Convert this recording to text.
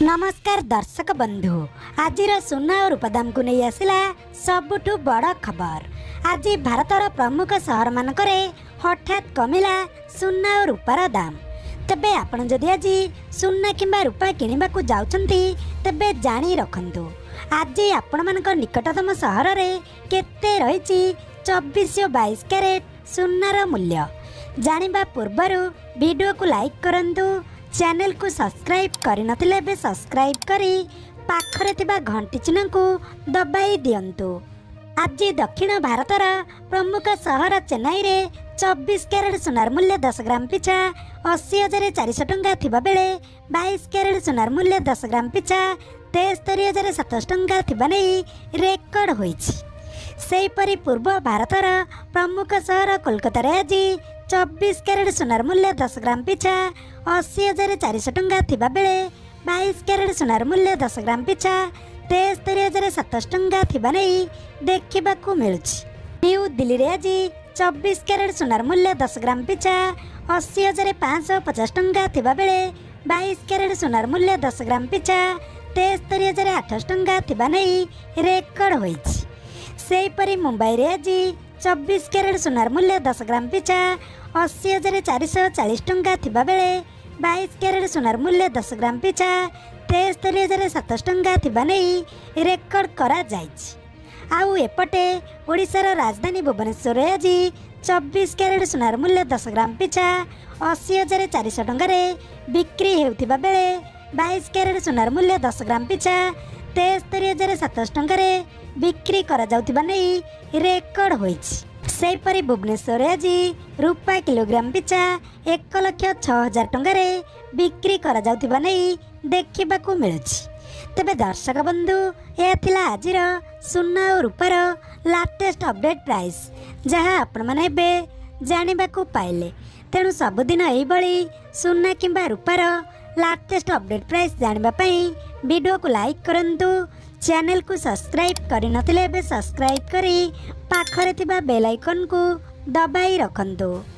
नमस्कार दर्शक बंधु। आज सुना और रूपदाम को नहीं आसला सबुठु बड़ खबर। आज भारतर प्रमुख सहर मानकरे हठात कमिला सुना और रूपार दाम। तेबे आपण जदि आज सुना किंबा रूपा किनिबा को जाउछंती तेबे जानी रखंतु आज आपण मानक निकटतम सहर रे केते रहिछि 24 और 22 कैरेट सुनार मूल्य। जानिबा पूर्वरु वीडियो को लाइक करंतु, चैनल को सब्सक्राइब करि नथिले बे सब्सक्राइब करी पाखरे तिबा घंटी चिन्ह को दबाई दियंतु। आज दक्षिण भारतर प्रमुख सहर चेन्नई रे 24 कैरेट सोनार मूल्य 10 ग्राम पिछा 80,400 टंका थिबा बेले 22 कैरेट सोनार मूल्य 10 ग्राम पिछा 73,700 टंका थिबा नै रेकर्ड होईछि। सेहीपरि पूर्व भारतर प्रमुख सहर कोलकाता रे आज 24 कैरेट सोनार मूल्य 10 ग्राम पिछा 80,400 टंका थिबा बेले 22 कैरेट सोनार मूल्य 10 ग्राम पिछा 73,700 टंका थिबा नै देखिबाकू मिलुछि। न्यू दिल्ली रे आज 24 कैरेट सोनार मूल्य 10 ग्राम पिछा 80,550 टंका थिबा बेले 22 कैरेट सोनार मूल्य 10 ग्राम पिछा 73,800 टंका थिबा नै रेकर्ड होईछि। सेहीपरि मुंबई रे आज 24 कैरेट सोनार मूल्य 10 ग्राम पिछा 80,440 टंका थिबा बेले 22 कैरेट सोनार मूल्य 10 ग्राम पिछा 73,700 टंका थिबा नै रेकर्ड करा जायछि। आउ एपटे ओडिशार राजधानी भुवनेश्वर रे आज 24 कैरेट सोनार मूल्य 10 ग्राम पिछा 80,400 टंका रे बिक्री हेउथिबा बेले 22 कैरेट सोनार मूल्य 10 ग्राम पिछा 73,700 टंका रे बिक्री करा जाउथिबा नै रेकर्ड होईछि। सेहीपरि भुवनेश्वर रे आज रूपा किलोग्राम पिछा 1,06,000 टंका रे बिक्री करा जाउथिबा नै देखिबाकू मिलुछि। तेबे दर्शक बंधु यह थिला आजिर सुना और रूपार लाटेस्ट अपडेट प्राइस जहाँ आपण माने बे जानिबाकू पाइले। तेणु सबुदिन एही भली सुना किंबा रूपार लाटेस्ट अपडेट प्राइस जानिबा पई वीडियो को लाइक करंतु, चैनल को सब्सक्राइब करि नथिले बे सब्सक्राइब करी पाखरे थिबा बेल आइकन को दबाई रखंतु।